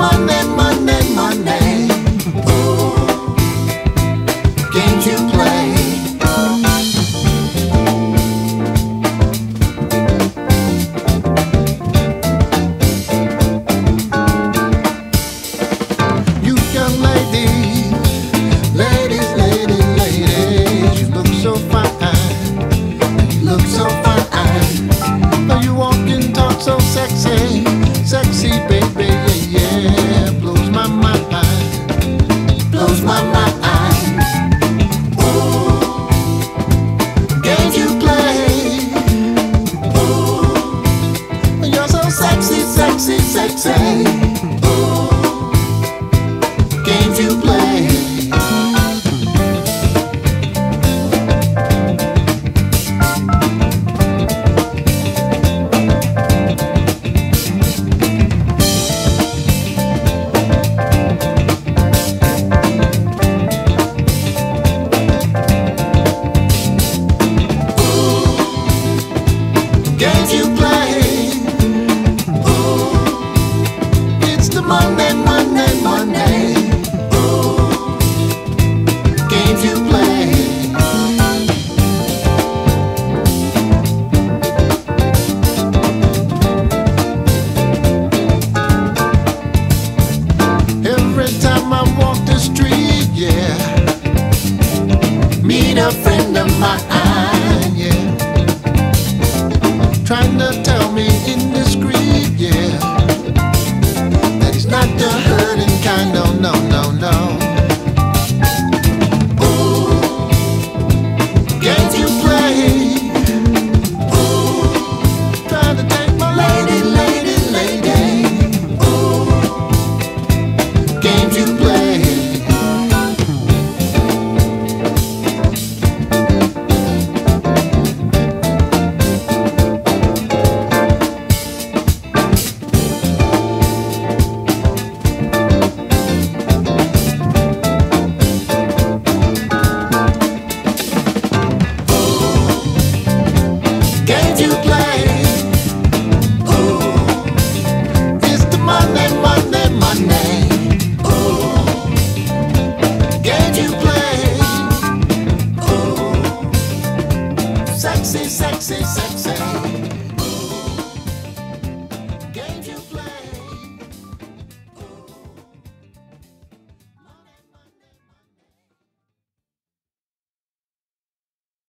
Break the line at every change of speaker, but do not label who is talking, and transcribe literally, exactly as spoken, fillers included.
Monday, Monday, Monday. Ooh, games you play. You young ladies, ladies, ladies, ladies, you look so fine, you look so fine. Now you walk and talk so sexy, sexy baby, yeah, yeah, blows my mind, blows my mind. Ooh, games you play. Ooh, you're so sexy, sexy, sexy. Ooh, games you play. Games you play. Ooh, it's the Monday, Monday, Monday.